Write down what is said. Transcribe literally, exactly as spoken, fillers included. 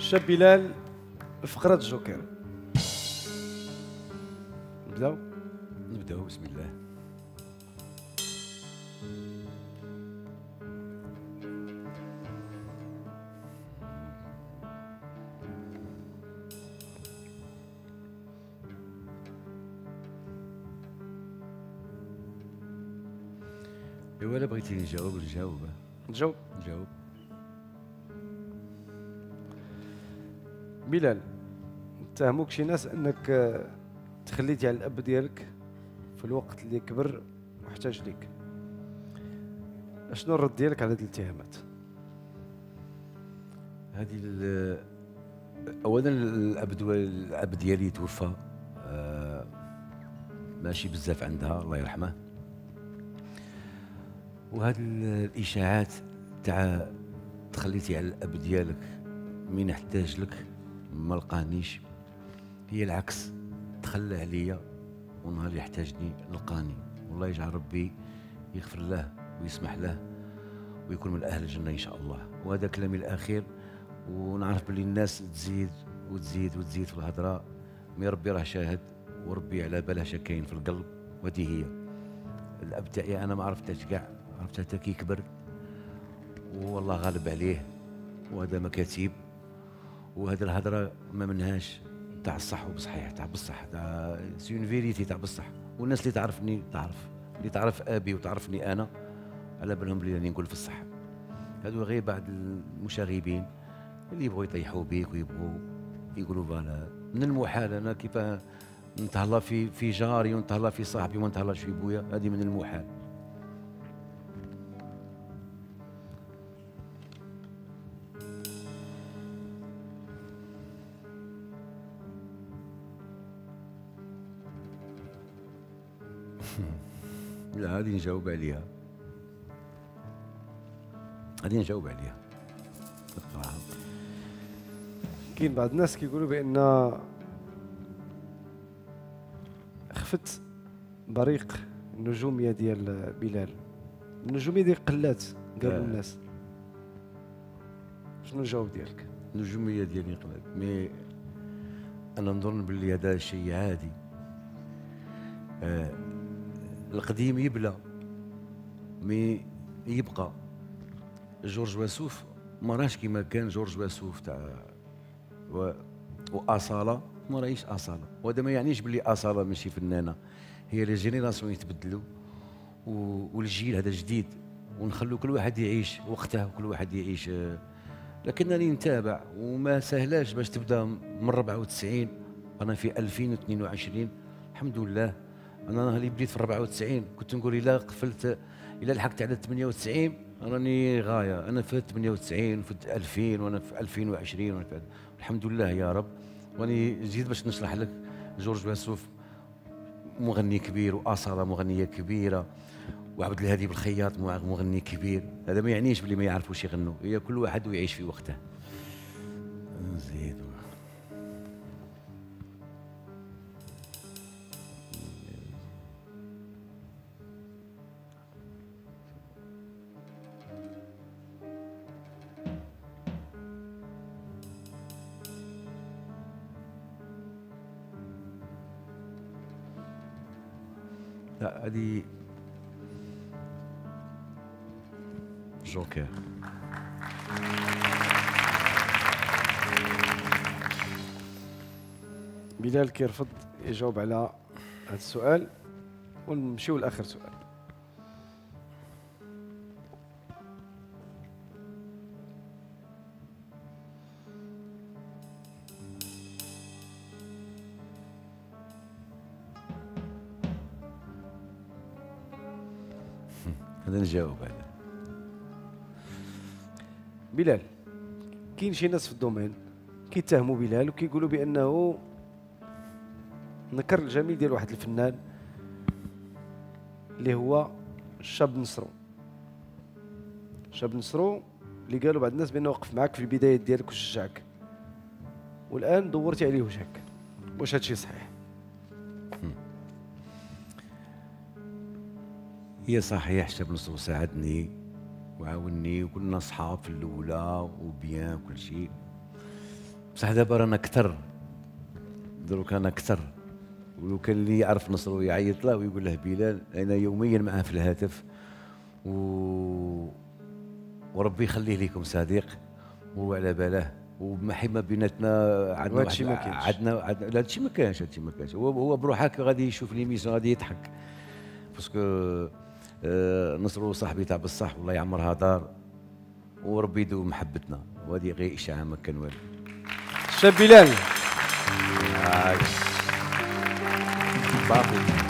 الشاب بلال فقرة الجوكر. نبداو نبداو بسم الله. ايوا الا بغيتي نجاوب نجاوب نجاوب. نجاوب. بلال، اتهموك شي ناس انك تخليتي على الاب ديالك في الوقت اللي كبر واحتاج ليك. اشنو الرد ديالك على هذه الاتهامات؟ هذه اولا الاب الاب ديالي توفى، آه ماشي بزاف عندها الله يرحمه. وهذه الاشاعات تاع تخليتي على الاب ديالك من احتاج لك ما لقانيش، هي العكس، تخلى عليا ونهار اللي يحتاجني لقاني. والله يجعل ربي يغفر له ويسمح له ويكون من اهل الجنه ان شاء الله. وهذا كلامي الاخير. ونعرف باللي الناس تزيد وتزيد وتزيد في الهضره، مي ربي راه شاهد وربي على باله شا كاين في القلب. وهذه هي الاب تاعي، انا ما عرفتهاش كاع، عرفتها حتى كي كبر والله غالب عليه. وهذا مكاتب، وهذه الهضره ما منهاش تاع الصح وبصحيح، تاع بصح، تاع سي اون فيريتي تاع بصح. والناس اللي تعرفني تعرف، اللي تعرف ابي وتعرفني انا على بالهم بلي راني نقول في الصح. هذو غير بعض المشاغبين اللي يبغوا يطيحوا بيك ويبغوا يقولوا فوالا. من المحال انا كيف نتهلا في في جاري ونتهلا في صاحبي وما نتهلاش في بويا، هذه من المحال. لا هذه نجاوب عليها، هذه نجاوب عليها. كاين بعض الناس كيقولوا بان خفت بريق النجوميه ديال بلال، النجوميه ديال قلات قالوا آه. الناس. شنو الجواب ديالك؟ النجوميه ديالي قلات، مي انا نظن باللي هذا شيء عادي. آه القديم يبلى مي يبقى. جورج وسوف ما راهش كيما كان جورج وسوف تاع و... واصاله ما راهيش اصاله. وهذا ما يعنيش باللي اصاله ماشي فنانه، هي لي جينيراسيون يتبدلوا و... والجيل هذا جديد، ونخلوا كل واحد يعيش وقته وكل واحد يعيش. لكنني نتابع وما سهلاش باش تبدا من أربعة وتسعين، انا في ألفين واثنين وعشرين الحمد لله. انا اللي بديت في أربعة وتسعين كنت نقول الا قفلت الا لحقت على ثمانية وتسعين راني غايه. انا في ثمانية وتسعين وفي ألفين وانا في ألفين وعشرين وأنا في الحمد لله يا رب. واني جيت باش نشرح لك جورج وسوف مغني كبير، واصاله مغنيه كبيره، وعبد الهادي بالخياط مغني كبير. هذا ما يعنيش بلي ما يعرفوش يغنوا، هي كل واحد ويعيش في وقته. نزيد لا هذه جوكر. بلال كيرفض يجاوب على هذا السؤال، ونمشيو لاخر سؤال. هذا نجاوب هذا. بلال، كاين شي ناس في الدومين كيتهموا بلال وكيقولوا بانه نكر الجميل ديال واحد الفنان اللي هو شاب نصرو. شاب نصرو اللي قالوا بعض الناس بانه وقف معاك في البدايات ديالك وشجعك، والان دورتي عليه وجهك. واش هادشي صحيح؟ هي صحيح، شاب نصرو ساعدني وعاوني وكنا صحاب في الاولى وبيان كل شيء. بصح دابا رانا كثر، دروك رانا كثر، ولو كان اللي يعرف نصرو يعيط له ويقول له بلال انا يوميا معاه في الهاتف، و... وربي يخليه لكم صديق وهو على باله، وما بيناتنا عندنا وهادشي ما كاينش. عندنا عندنا لا هادشي ما كانش، هادشي ما كانش، هو هو بروحك غادي يشوف ليميسيون غادي يضحك، باسكو آه نصرو صاحبي تاع بصح والله يعمرها دار، وربي يدوم محبتنا، وهذه غير اشاعه ما كان والو. الشاب بلال آه. باقي